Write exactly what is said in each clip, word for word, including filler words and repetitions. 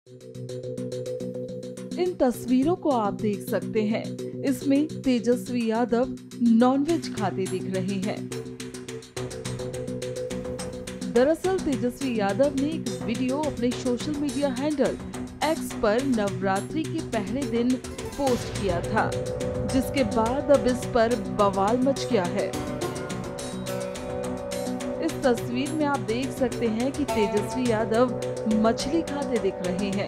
इन तस्वीरों को आप देख सकते हैं। इसमें तेजस्वी यादव नॉनवेज खाते दिख रहे हैं। दरअसल तेजस्वी यादव ने एक वीडियो अपने सोशल मीडिया हैंडल एक्स पर नवरात्रि के पहले दिन पोस्ट किया था, जिसके बाद अब इस पर बवाल मच गया है। इस तस्वीर में आप देख सकते हैं कि तेजस्वी यादव मछली खाते दिख रहे हैं।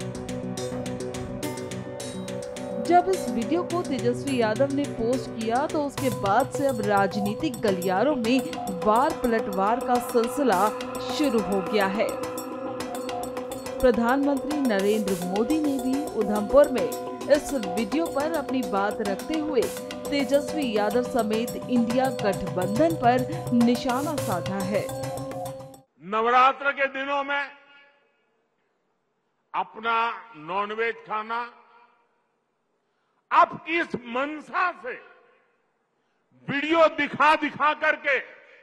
जब इस वीडियो को तेजस्वी यादव ने पोस्ट किया तो उसके बाद से अब राजनीतिक गलियारों में वार पलटवार का सिलसिला शुरू हो गया है। प्रधानमंत्री नरेंद्र मोदी ने भी उधमपुर में इस वीडियो पर अपनी बात रखते हुए तेजस्वी यादव समेत इंडिया गठबंधन पर निशाना साधा है। नवरात्र के दिनों में अपना नॉनवेज खाना आप किस मंशा से वीडियो दिखा दिखा करके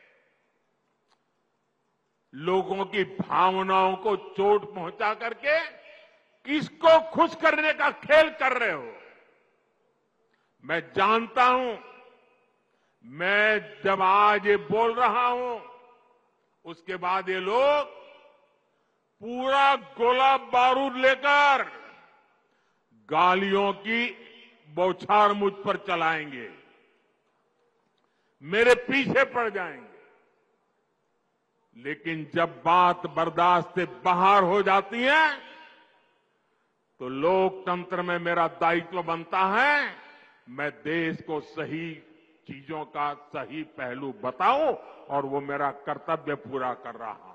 लोगों की भावनाओं को चोट पहुंचा करके किसको खुश करने का खेल कर रहे हो? मैं जानता हूं, मैं जब आज ये बोल रहा हूं उसके बाद ये लोग पूरा गोला बारूद लेकर गालियों की बौछार मुझ पर चलाएंगे, मेरे पीछे पड़ जाएंगे। लेकिन जब बात बर्दाश्त से बाहर हो जाती है तो लोकतंत्र में मेरा दायित्व बनता है मैं देश को सही चीजों का सही पहलू बताऊं और वो मेरा कर्तव्य पूरा कर रहा हूं।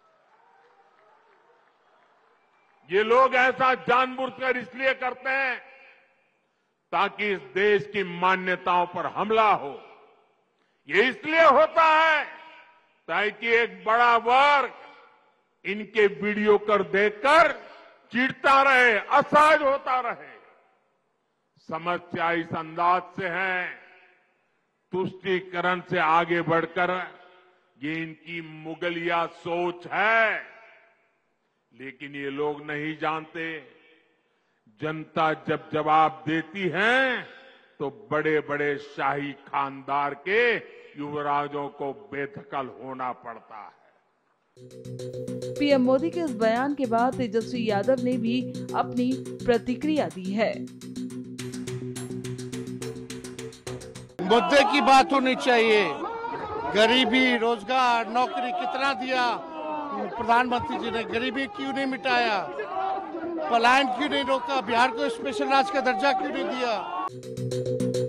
ये लोग ऐसा जानबूझकर इसलिए करते हैं ताकि इस देश की मान्यताओं पर हमला हो। ये इसलिए होता है ताकि एक बड़ा वर्ग इनके वीडियो कर देखकर चिढ़ता रहे, असहज होता रहे। समस्या इस अंदाज से है, तुष्टीकरण से आगे बढ़कर ये इनकी मुगलिया सोच है। लेकिन ये लोग नहीं जानते, जनता जब जवाब देती है तो बड़े बड़े शाही खानदार के युवराजों को बेदखल होना पड़ता है। पीएम मोदी के इस बयान के बाद तेजस्वी यादव ने भी अपनी प्रतिक्रिया दी है। मुद्दे की बात होनी चाहिए। गरीबी, रोजगार, नौकरी कितना दिया प्रधानमंत्री जी ने? गरीबी क्यों नहीं मिटाया? पलायन क्यों नहीं रोका? बिहार को स्पेशल राज्य का दर्जा क्यों नहीं दिया?